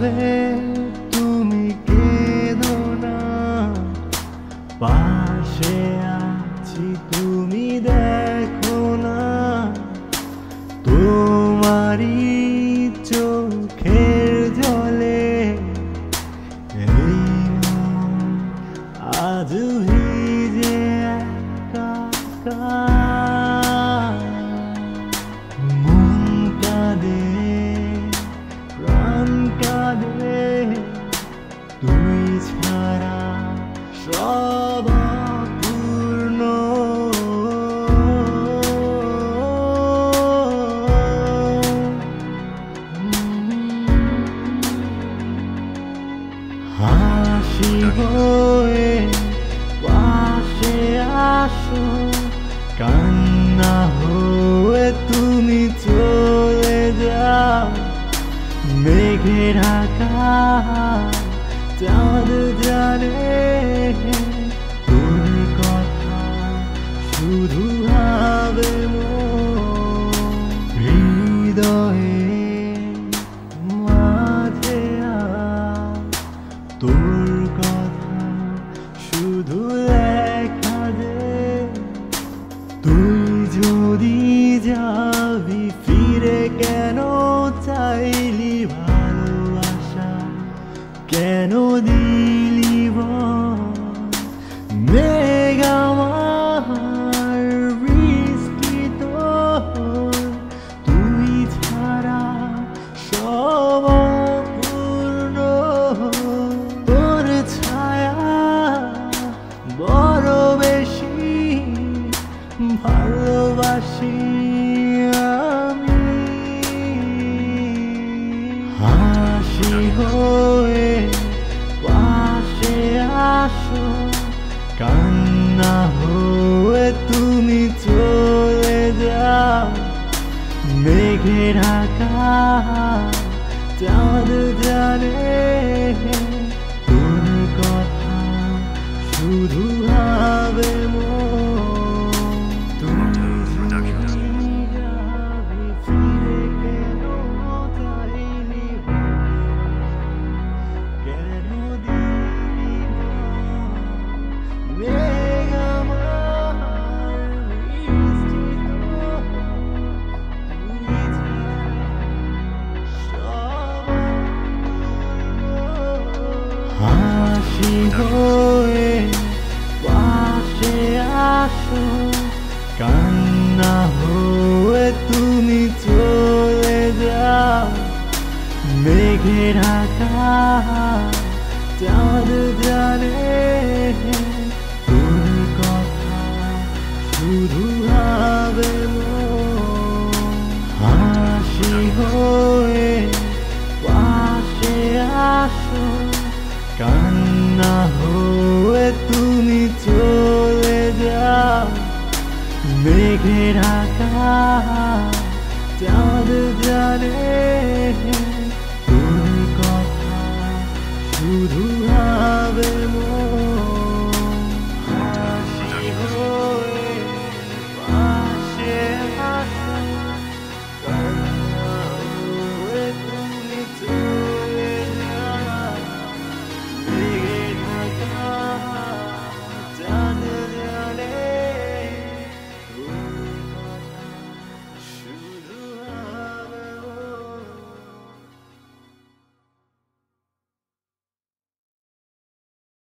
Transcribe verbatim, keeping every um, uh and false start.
বলে তুমি কেঁদো না, পাশে আছি তুমি দেখো না, তোমারই চোখের জলে এই মন আজ ভিজে একাকার। মন কাঁদে প্রাণ কাঁদে তুই ছাড়া সব অপূর্ণ। হাসি হয়ে পাশে আসো, কান্না হয়ে তুমি চলে যাও। মেঘের আকাশ চাঁদ জানে তোর কথা শুধু ভাবে মন। হৃদয়ে মাঝে আজ তোর কথা শুধু লেখা দে। তুই যদি যাবি ফিরে কেন চাইলি ভালোবাসা, কেন দিলি মেঘ আমার বৃষ্টি তোর, তুই ছাড়া সব অপূর্ণ। তোর ছায়া বড় বেশি ভালোবাসি আমি। হাসি হয়ে পাশে আসো, কান্না হয়ে তুমি চলে যাও। মেঘের আকাশ চাঁদ জানে তোর কথা শুধু ভাবে মন। হাসি হয়ে পাশে আসো, কান্না হয়ে তুমি চলে যাও। মেঘের আকাশ চাঁদ জানে তোর কথা শুধু ভাবে মন। হাসি হয়ে পাশে আসো, কান্না হয়ে তুমি চলে যাও। মেঘের আকাশ চাঁদ জানে